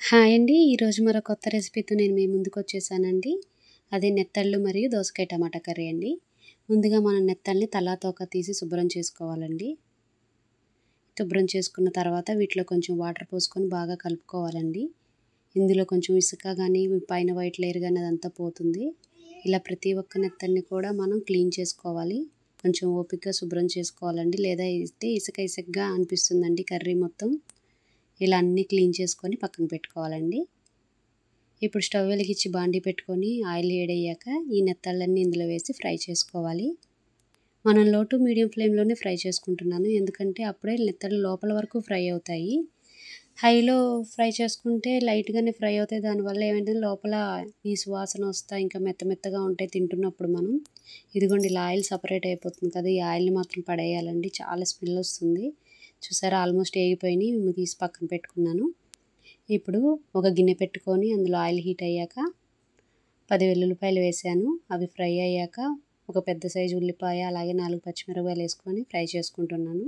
Hi అండి. ఈరోజు మరో కొత్త రెసిపీతో నేను మీ ముందుకొచ్చేసానండి. అదే నెత్తళ్ళు మరియు దోసకాయ టమాటా కర్రీ అండి. ముందుగా మనం నెత్తళ్ళని తలా తోక తీసి శుభ్రం చేసుకోవాలండి. శుభ్రం చేసుకున్న తర్వాత వీటిలో కొంచెం వాటర్ పోసుకొని బాగా కలుపుకోవాలండి. ఇందులో కొంచెం ఇసుక కానీ పైన వైట్ లేయర్ కానీ అదంతా పోతుంది. ఇలా ప్రతి ఒక్క నెత్తళ్ళని కూడా మనం క్లీన్ చేసుకోవాలి. కొంచెం ఓపికగా శుభ్రం చేసుకోవాలండి. లేదా అయితే ఇసుకగా అనిపిస్తుందండి కర్రీ మొత్తం. ఇలా అన్నీ క్లీన్ చేసుకొని పక్కన పెట్టుకోవాలండి. ఇప్పుడు స్టవ్ వెలిగించి బాండీ పెట్టుకొని ఆయిల్ వేడయ్యాక ఈ నెత్తళ్ళన్నీ ఇందులో వేసి ఫ్రై చేసుకోవాలి. మనం లో టు మీడియం ఫ్లేమ్లోనే ఫ్రై చేసుకుంటున్నాను. ఎందుకంటే అప్పుడే నెత్తళ్ళు లోపల వరకు ఫ్రై అవుతాయి. హైలో ఫ్రై చేసుకుంటే లైట్గానే ఫ్రై అవుతాయి. దానివల్ల ఏమైందంటే లోపల ఈ సువాసన వస్తా ఇంకా మెత్తగా ఉంటాయి తింటున్నప్పుడు మనం. ఇదిగోండి ఇలా ఆయిల్ సపరేట్ అయిపోతుంది కదా, ఈ ఆయిల్ని మాత్రం పడేయాలండి. చాలా స్మెల్ వస్తుంది. చూసారా, ఆల్మోస్ట్ వేగిపోయినాయి. తీసి పక్కన పెట్టుకున్నాను. ఇప్పుడు ఒక గిన్నె పెట్టుకొని అందులో ఆయిల్ హీట్ అయ్యాక 10 వెల్లుల్లిపాయలు వేసాను. అవి ఫ్రై అయ్యాక ఒక పెద్ద సైజు ఉల్లిపాయ అలాగే 4 పచ్చిమిరపకాయలు వేసుకొని ఫ్రై చేసుకుంటున్నాను.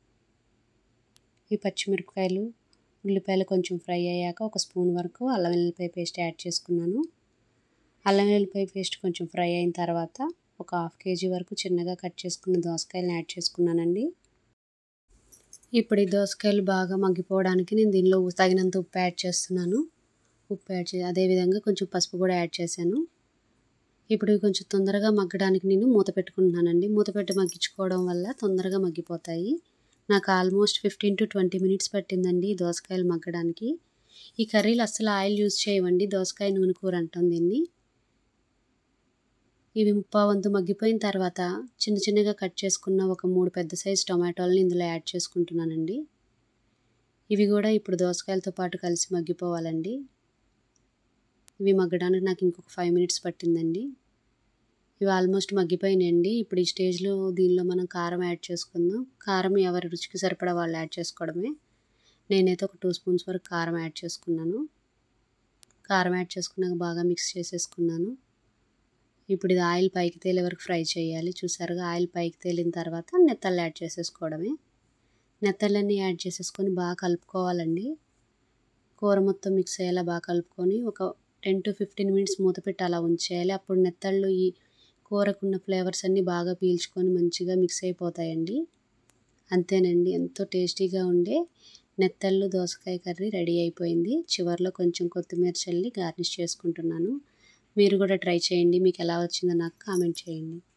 ఈ పచ్చిమిరపకాయలు ఉల్లిపాయలు కొంచెం ఫ్రై అయ్యాక ఒక స్పూన్ వరకు అల్లం వెల్లుల్లిపాయ పేస్ట్ యాడ్ చేసుకున్నాను. అల్లం వెల్లుల్లిపాయ పేస్ట్ కొంచెం ఫ్రై అయిన తర్వాత ఒక 1/2 కేజీ వరకు చిన్నగా కట్ చేసుకున్న దోసకాయలను యాడ్ చేసుకున్నానండి. ఇప్పుడు ఈ దోసకాయలు బాగా మగ్గిపోవడానికి నేను దీనిలో తగినంత ఉప్పు యాడ్ చేస్తున్నాను. అదేవిధంగా కొంచెం పసుపు కూడా యాడ్ చేశాను. ఇప్పుడు ఇవి కొంచెం తొందరగా మగ్గడానికి నేను మూత పెట్టుకుంటున్నానండి. మూత పెట్టి మగ్గించుకోవడం వల్ల తొందరగా మగ్గిపోతాయి. నాకు ఆల్మోస్ట్ 15 to 20 మినిట్స్ పట్టిందండి ఈ దోసకాయలు మగ్గడానికి. ఈ కర్రీలు అస్సలు ఆయిల్ యూజ్ చేయమండి, దోసకాయ నూనె కూర అంటాం దీన్ని. ఇవి ముప్పావంతు మగ్గిపోయిన తర్వాత చిన్నగా కట్ చేసుకున్న ఒక 3 పెద్ద సైజు టొమాటోలని ఇందులో యాడ్ చేసుకుంటున్నానండి. ఇవి కూడా ఇప్పుడు దోసకాయలతో పాటు కలిసి మగ్గిపోవాలండి. ఇవి మగ్గడానికి నాకు ఇంకొక 5 మినిట్స్ పట్టిందండి. ఇవి ఆల్మోస్ట్ మగ్గిపోయినాయండి. ఇప్పుడు ఈ స్టేజ్లో దీనిలో మనం కారం యాడ్ చేసుకుందాం. కారం ఎవరి రుచికి సరిపడా వాళ్ళు యాడ్ చేసుకోవడమే. నేనైతే ఒక 2 స్పూన్స్ వరకు కారం యాడ్ చేసుకున్నాను. కారం యాడ్ చేసుకున్నాక బాగా మిక్స్ చేసేసుకున్నాను. ఇప్పుడు ఇది ఆయిల్ పైకి తేలే వరకు ఫ్రై చేయాలి. చూసారుగా, ఆయిల్ పైకి తేలిన తర్వాత నెత్తళ్ళు యాడ్ చేసేసుకోవడమే. నెత్తళ్ళన్నీ యాడ్ చేసేసుకొని బాగా కలుపుకోవాలండి. కూర మొత్తం మిక్స్ అయ్యేలా బాగా కలుపుకొని ఒక 10 to 15 మినిట్స్ మూత పెట్టి అలా ఉంచేయాలి. అప్పుడు నెత్తళ్ళు ఈ కూరకున్న ఫ్లేవర్స్ అన్నీ బాగా పీల్చుకొని మంచిగా మిక్స్ అయిపోతాయండి. అంతేనండి, ఎంతో టేస్టీగా ఉండే నెత్తళ్ళు దోసకాయ కర్రీ రెడీ అయిపోయింది. చివరిలో కొంచెం కొత్తిమీర చల్లి గార్నిష్ చేసుకుంటున్నాను. మీరు కూడా ట్రై చేయండి. మీకు ఎలా వచ్చిందో నాకు కామెంట్ చేయండి.